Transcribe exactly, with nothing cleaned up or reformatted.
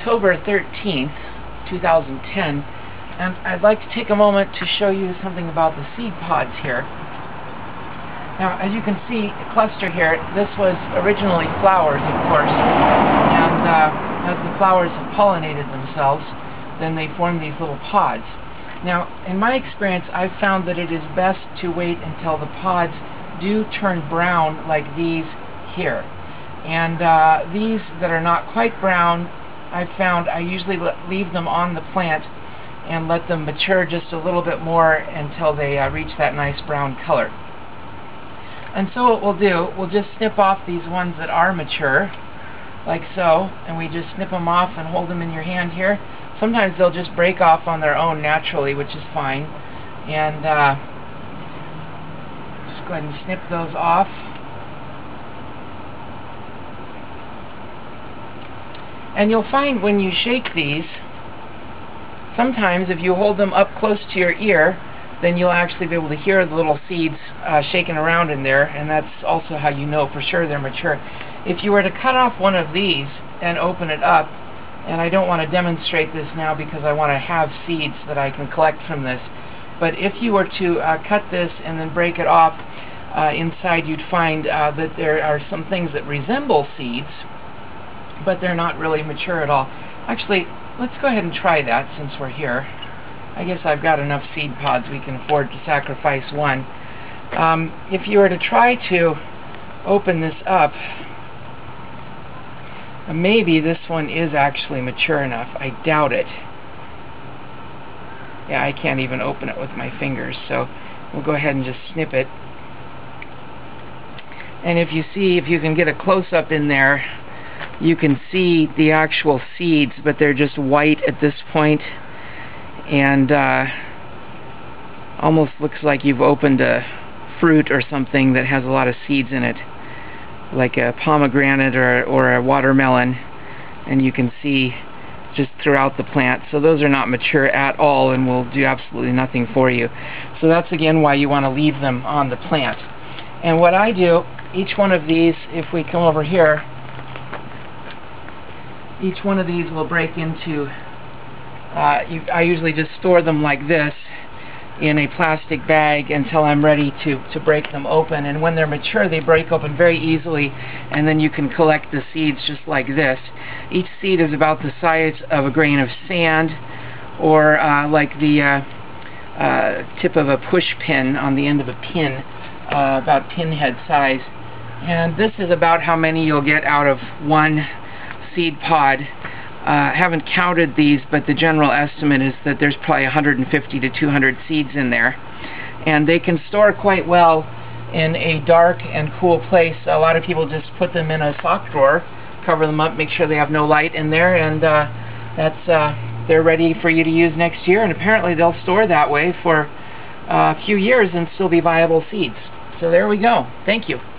October thirteenth, two thousand ten, and I'd like to take a moment to show you something about the seed pods here. Now, as you can see, a cluster here, this was originally flowers, of course, and uh, as the flowers have pollinated themselves, then they form these little pods. Now, in my experience, I've found that it is best to wait until the pods do turn brown like these here. And uh, these that are not quite brown, I've found I usually leave them on the plant and let them mature just a little bit more until they uh, reach that nice brown color. And so what we'll do, we'll just snip off these ones that are mature, like so, and we just snip them off and hold them in your hand here. Sometimes they'll just break off on their own naturally, which is fine. And uh, just go ahead and snip those off. And you'll find when you shake these, sometimes if you hold them up close to your ear, then you'll actually be able to hear the little seeds uh, shaking around in there, and that's also how you know for sure they're mature. If you were to cut off one of these and open it up, and I don't want to demonstrate this now because I want to have seeds that I can collect from this, but if you were to uh, cut this and then break it off, uh, inside you'd find uh, that there are some things that resemble seeds, but they're not really mature at all. Actually, let's go ahead and try that since we're here. I guess I've got enough seed pods we can afford to sacrifice one. Um, if you were to try to open this up, maybe this one is actually mature enough. I doubt it. Yeah, I can't even open it with my fingers, so we'll go ahead and just snip it. And if you see, if you can get a close-up in there, you can see the actual seeds, but they're just white at this point, and uh, almost looks like you've opened a fruit or something that has a lot of seeds in it, like a pomegranate or, or a watermelon, and you can see just throughout the plant. So those are not mature at all and will do absolutely nothing for you. So that's again why you want to leave them on the plant. And what I do, each one of these, if we come over here, each one of these will break into, uh, you, I usually just store them like this in a plastic bag until I'm ready to, to break them open. And when they're mature, they break open very easily, and then you can collect the seeds just like this. Each seed is about the size of a grain of sand, or uh, like the uh, uh, tip of a push pin on the end of a pin, uh, about pinhead size. And this is about how many you'll get out of one seed pod. I uh, haven't counted these, but the general estimate is that there's probably one hundred fifty to two hundred seeds in there. And they can store quite well in a dark and cool place. A lot of people just put them in a sock drawer, cover them up, make sure they have no light in there, and uh, that's uh, they're ready for you to use next year. And apparently they'll store that way for uh, a few years and still be viable seeds. So there we go. Thank you.